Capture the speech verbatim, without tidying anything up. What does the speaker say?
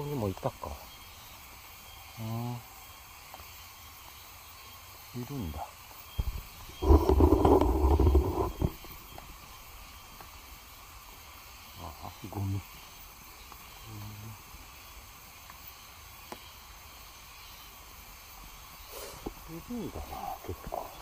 こにもいたか。うん、いるんだ。ああ、ゴミ。いるんだな、結構。